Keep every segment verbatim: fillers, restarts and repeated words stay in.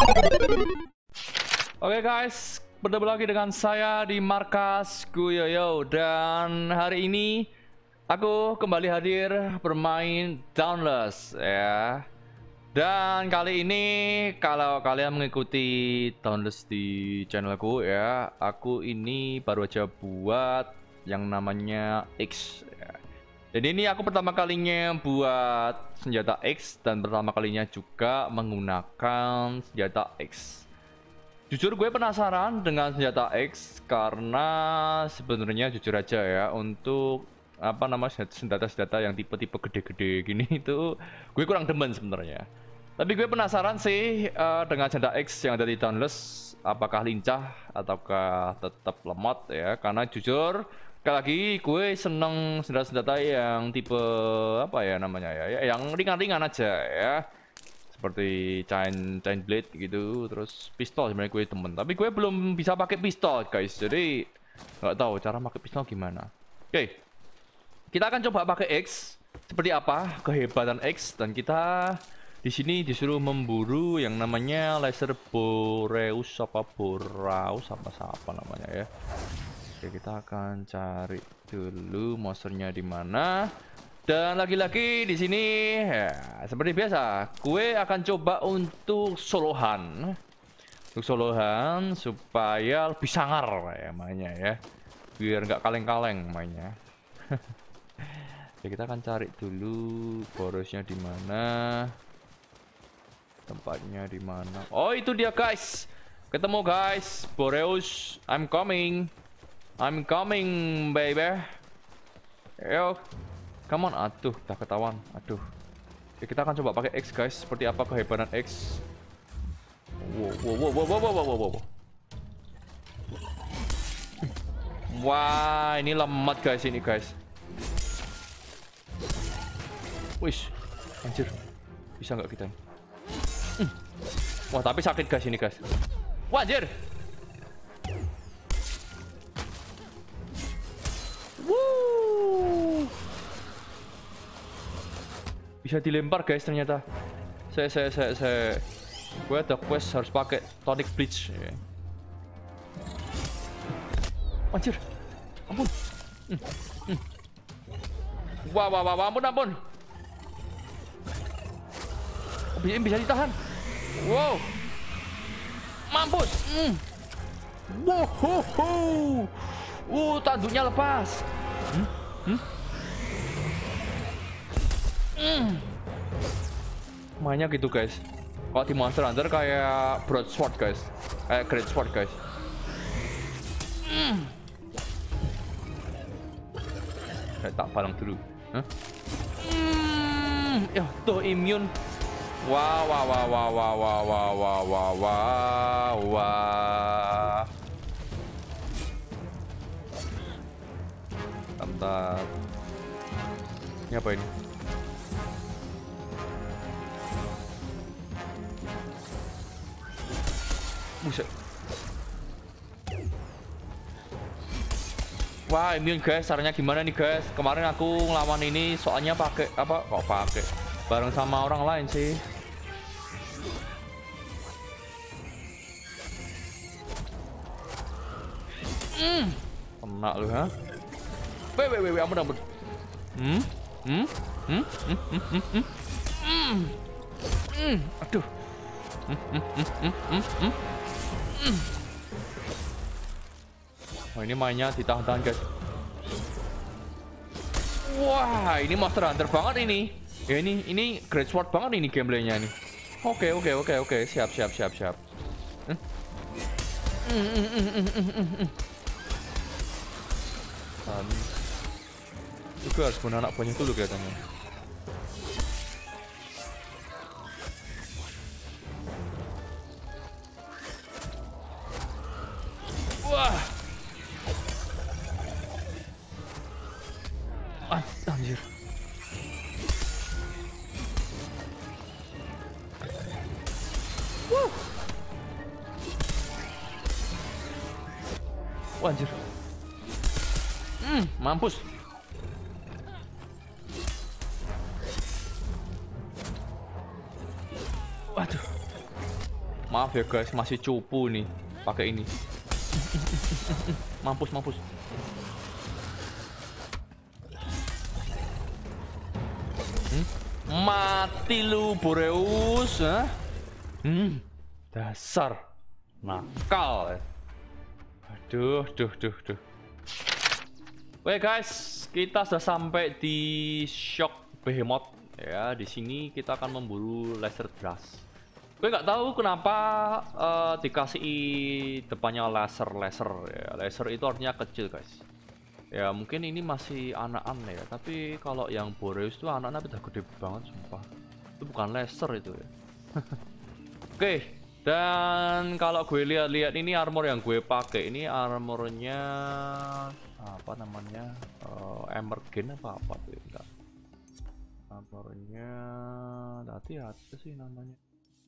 Oke guys, bertemu lagi dengan saya di markas Kuyoyo. Dan hari ini aku kembali hadir bermain Dauntless ya. Dan kali ini kalau kalian mengikuti Dauntless di channelku ya, aku ini baru aja buat yang namanya X ya. Jadi ini aku pertama kalinya buat senjata X dan pertama kalinya juga menggunakan senjata X. Jujur gue penasaran dengan senjata X karena sebenarnya jujur aja ya, untuk apa nama senjata-senjata yang tipe-tipe gede-gede gini itu gue kurang demen sebenarnya. Tapi gue penasaran sih uh, dengan senjata X yang ada di Dauntless, apakah lincah ataukah tetap lemot ya? Karena jujur sekali lagi gue seneng senjata-senjata yang tipe apa ya namanya ya, yang ringan-ringan aja ya. Seperti chain chain blade gitu, terus pistol sebenarnya gue temen, tapi gue belum bisa pakai pistol guys, jadi nggak tahu cara pakai pistol gimana. Oke, kita akan coba pakai X, seperti apa kehebatan X, dan kita di sini disuruh memburu yang namanya laser boreus apa boraus apa apa namanya ya. Oke, kita akan cari dulu monsternya di mana. Dan lagi-lagi di sini ya, seperti biasa, gue akan coba untuk solohan, untuk solohan supaya lebih sangar ya mainnya ya, biar nggak kaleng-kaleng mainnya. Oke, kita akan cari dulu borosnya di mana, tempatnya di mana. Oh itu dia guys, ketemu guys, Boreus, I'm coming, I'm coming baby, yo. Come on, aduh, udah ketahuan, aduh. Oke, kita akan coba pakai X guys, seperti apa kehebatan X. Wow, wow, wow, wow, wow, wow, wow, wow. Wah, ini lemot guys, ini guys. Wish, anjir, bisa nggak kita? Wah, tapi sakit guys ini guys. Wah, anjir. Wuh. Bisa dilempar guys ternyata. Saya saya saya saya gue ada quest harus pakai tonic bleach ya. Anjir. Ampun. Hmm. Hmm. Wah wah wah ampun ampun. Bisa bisa ditahan. Wow. Mampus. Hmm. Wow ho ho. Uh, tanduknya lepas. Hmm? Hmm? Mm. Mainnya gitu guys. Kalau di Monster Hunter kayak broadsword guys, kayak great sword guys. Mm. Kayak tak balang dulu. Huh? Mm. Ya tuh immune. Wah wah wah wah wah wah wah wah wah wah wah. Bentar. Ini apa ini? Buset. Wah, immune guys, caranya gimana nih guys? Kemarin aku ngelawan ini soalnya pakai apa? Kok pakai bareng sama orang lain sih. Hmm. Kena lu, ha? Weh, weh, weh, ampun, ampun. Hmm? Hmm? Hmm? Hmm? Hmm? Hmm? Hmm? Hmm? Hmm? Aduh. Hmm? Hmm? Hmm? Hmm? Hmm? Hmm? Oh, ini mainnya ditahan-tahan guys. Wah, ini Monster Hunter banget ini. Ya ini ini Great Sword banget ini gameplaynya ini. Oke oke oke oke, siap siap siap siap. Hmm? Mm, mm, mm, mm, mm, mm, mm. Dan juga harus bunuh anak buahnya dulu kelihatannya. Wah. Ah, anjir. Wuh. Wah, anjir. Hmm, mampus. Waduh. Maaf ya guys, masih cupu nih pakai ini. Mampus, mampus. Hmm? Mati lu Boreus, huh? Hmm, dasar nakal. Aduh, duh, duh, duh. Oke guys, kita sudah sampai di Shock Behemoth ya. Di sini kita akan memburu laser blast. Gue nggak tahu kenapa uh, dikasih depannya laser laser ya. Laser itu artinya kecil guys. Ya mungkin ini masih anak-anak ya. Tapi kalau yang Boreus itu anak-anak udah gede banget sumpah. Itu bukan laser itu ya. Oke. Okay. Dan kalau gue lihat-lihat ini armor yang gue pakai ini armornya apa namanya? Uh, Emergen apa apa tuh enggak. Armornya tadi ada sih namanya.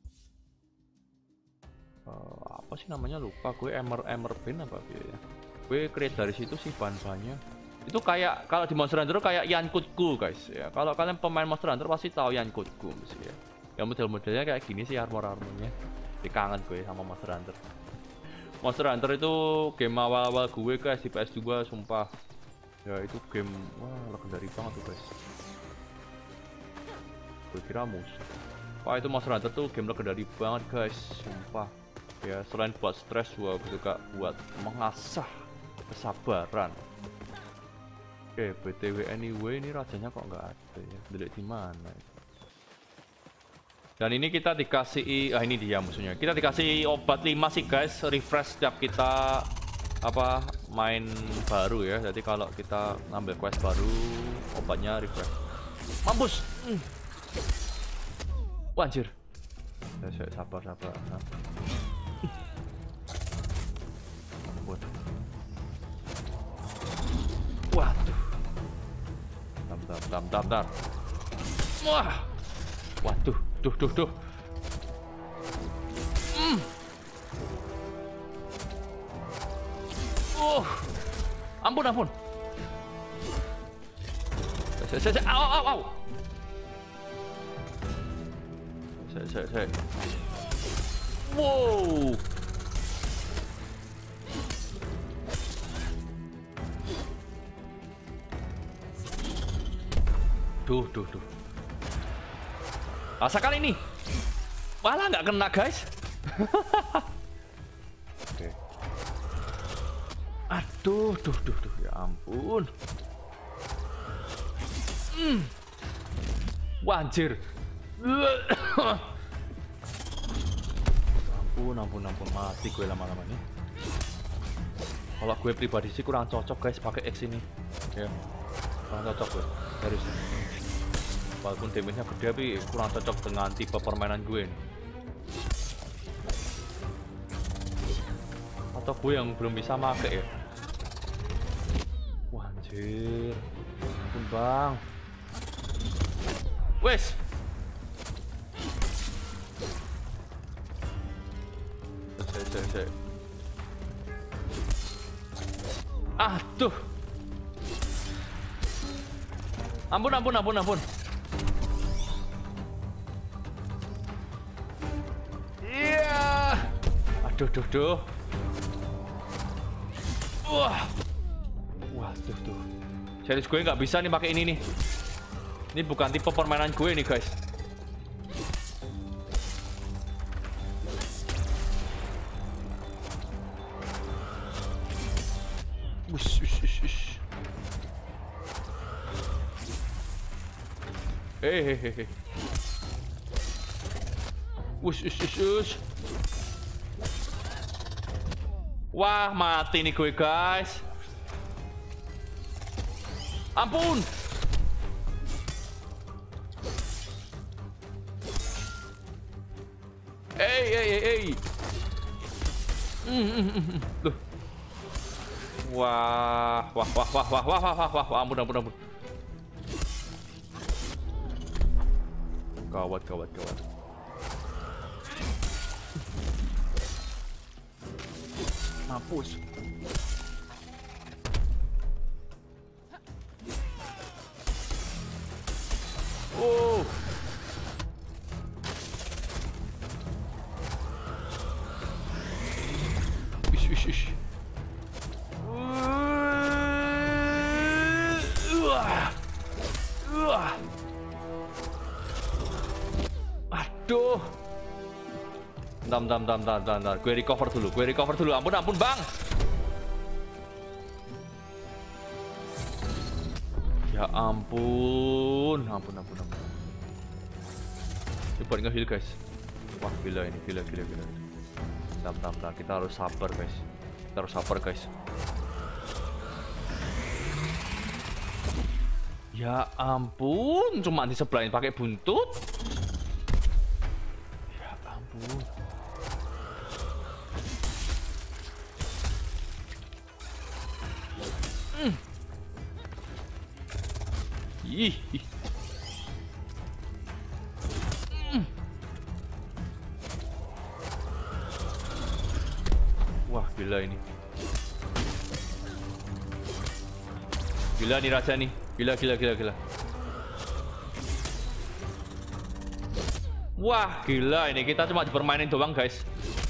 Uh, apa sih namanya lupa gue. Emer Emer Bin apa ya, gue create dari situ sih bahan-bahannya. Itu kayak kalau di Monster Hunter kayak Yankutku guys ya. Kalau kalian pemain Monster Hunter pasti tahu Yankutku sih ya. Ya model-modelnya kayak gini sih armor-armornya. Dikangen gue sama Monster Hunter. Monster Hunter itu game awal-awal gue guys di P S dua sumpah. Ya itu game wah legendary banget tuh guys. Gue kira musuh. Wah itu Monster Hunter tuh game legendary banget guys sumpah. Ya selain buat stres juga buat mengasah kesabaran. Oke, B T W anyway ini rajanya kok nggak ada ya. Delik di mana? Dan ini kita dikasih, ah ini dia musuhnya. Kita dikasih obat lima sih guys, refresh setiap kita apa main baru ya. Jadi kalau kita ngambil quest baru, obatnya refresh. Mampus. Hmm. Wah, anjir. Ya, saya sabar sabar. Nah. Waduh. Bentar, bentar, bentar, bentar. Wah. Waduh, duh, duh, duh. Hmm. Oh. Ampun, ampun. Saya, saya, saya, au, au, au. Saya, saya, saya. Wow. Duh, duh, duh. Asa kali ini. Malah nggak kena, guys. Oke. Aduh, duh, duh, duh. Ya ampun. Hmm. Wah, anjir. Ampun, ampun, ampun. Mati gue lama-lama nih. Kalau gue pribadi sih kurang cocok, guys, pakai X ini. Ya. Kurang cocok gue. Harus. Walaupun damage-nya gede tapi kurang cocok dengan tipe permainan gue nih. Atau gue yang belum bisa make ya. Wah anjir. Ampun bang. Wes. Saya, saya, saya. Aduh. Ampun, ampun, ampun, ampun. Duh, duh, duh. Wah. Wah, duh, duh. Serius gue nggak bisa nih pakai ini nih. Ini bukan tipe permainan gue nih, guys. Wush, wush, wush, wush. Eh, eh, eh, eh. Wush, wush, wush, wush. Wah, mati nih gue, guys. Ampun. Eh, eh, eh, eh. Loh. Wah, wah, wah, wah, wah, wah, wah, wah, wah, ampun, ampun, ampun. Gawat, gawat, gawat. Mampus. Oh. Bentar, bentar, bentar, bentar, bentar, bentar. Gue recover dulu, gue recover dulu. Ampun, ampun, bang. Ya ampun, ampun, ampun, ampun. Ini buat nge-heal, guys. Wah, gila ini, gila, gila, gila. Bentar, bentar, bentar. Kita harus sabar, guys. Kita harus sabar, guys. Ya ampun, cuma disebelahin pakai buntut. Ya ampun. Hmm. Ih. ih. Hmm. Wah, gila ini. Gila nih raja nih. Gila, gila, gila, gila. Wah, gila ini. Kita cuma dipermainin doang, guys.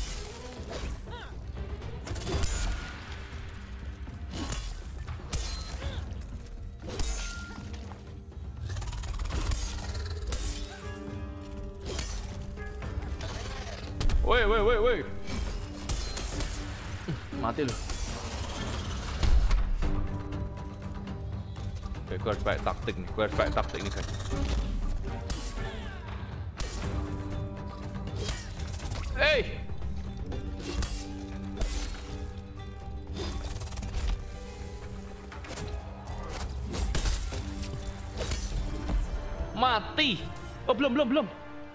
Woi, woi, woi, woi. Mati lu. Oke, gue harus pakai taktik nih. Gue harus pakai taktik nih, guys. Hey! Mati. Oh, belum, belum, belum.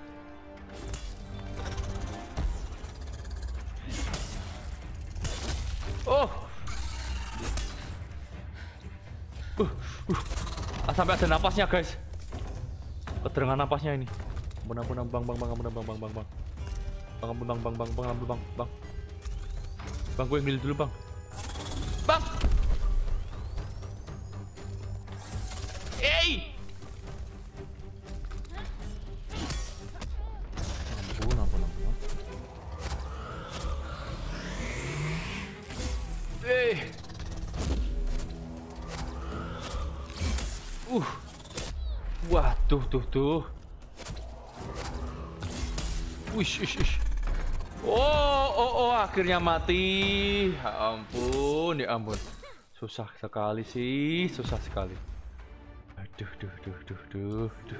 Oh. Uh, uh. Ah, sampai ada napasnya, guys. Keterangan napasnya ini. Ampun, ampun, bang, bang, bang, ampun, bang, bang, bang, bang. Bang, ampun, bang, bang, bang, bang, ampun, bang, bang. Bang, gue ambil dulu, bang. Bang. Hey. Ampun, ampun, ampun. Eh. Uh. Wah, tuh, tuh, tuh. Wish, wish, wish. Oh, oh, oh, akhirnya mati. Ya ampun, ya ampun. Susah sekali sih, susah sekali. Aduh, duh, duh, duh, duh, duh.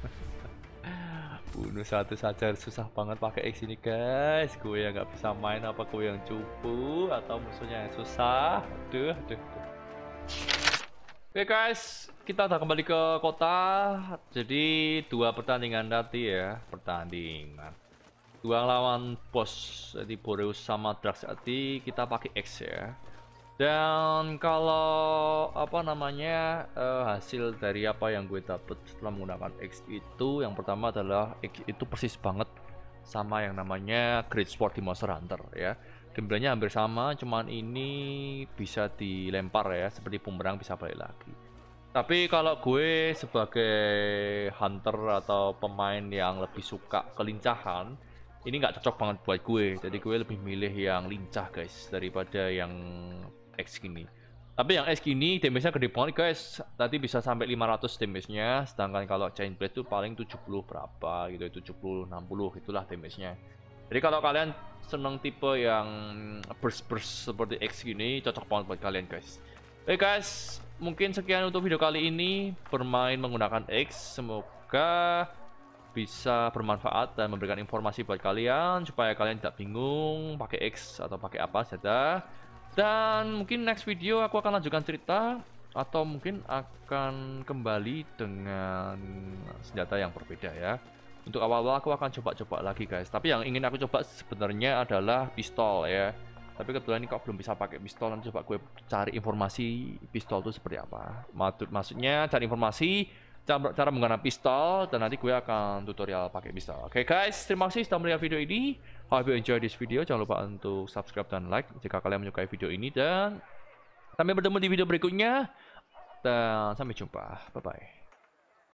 Bunuh satu saja susah banget pakai X ini, guys. Gue yang nggak bisa main, apa gue yang cupu atau musuhnya yang susah. Aduh, aduh, aduh. Oke, guys, kita udah kembali ke kota. Jadi dua pertandingan tadi ya, pertandingan. Dua lawan bos, jadi Boreus sama Draxati kita pakai X ya. Dan kalau apa namanya uh, hasil dari apa yang gue dapet setelah menggunakan X itu, yang pertama adalah X itu persis banget sama yang namanya Great Sword di Monster Hunter ya. Gameplaynya hampir sama, cuman ini bisa dilempar ya, seperti bumerang bisa balik lagi. Tapi kalau gue sebagai hunter atau pemain yang lebih suka kelincahan, ini nggak cocok banget buat gue. Jadi gue lebih milih yang lincah, guys, daripada yang X gini. Tapi yang X gini damage-nya gede banget, guys. Tadi bisa sampai lima ratus damage-nya, sedangkan kalau Chain Blade itu paling tujuh puluh berapa gitu, tujuh puluh enam puluh itulah damage-nya. Jadi kalau kalian seneng tipe yang burst-burst seperti X gini, cocok banget buat kalian, guys. Oke, guys, mungkin sekian untuk video kali ini bermain menggunakan X. Semoga bisa bermanfaat dan memberikan informasi buat kalian supaya kalian tidak bingung pakai X atau pakai apa saja. Dan mungkin next video aku akan lanjutkan cerita atau mungkin akan kembali dengan senjata yang berbeda ya. Untuk awal-awal aku akan coba-coba lagi, guys. Tapi yang ingin aku coba sebenarnya adalah pistol ya. Tapi kebetulan ini kok belum bisa pakai pistol. Nanti coba gue cari informasi pistol itu seperti apa. Maksudnya cari informasi cara, cara menggunakan pistol, dan nanti gue akan tutorial pakai pistol. Oke, okay, guys, terima kasih sudah melihat video ini. Hope you enjoy this video. Jangan lupa untuk subscribe dan like jika kalian menyukai video ini. Dan sampai bertemu di video berikutnya. Dan sampai jumpa. Bye-bye.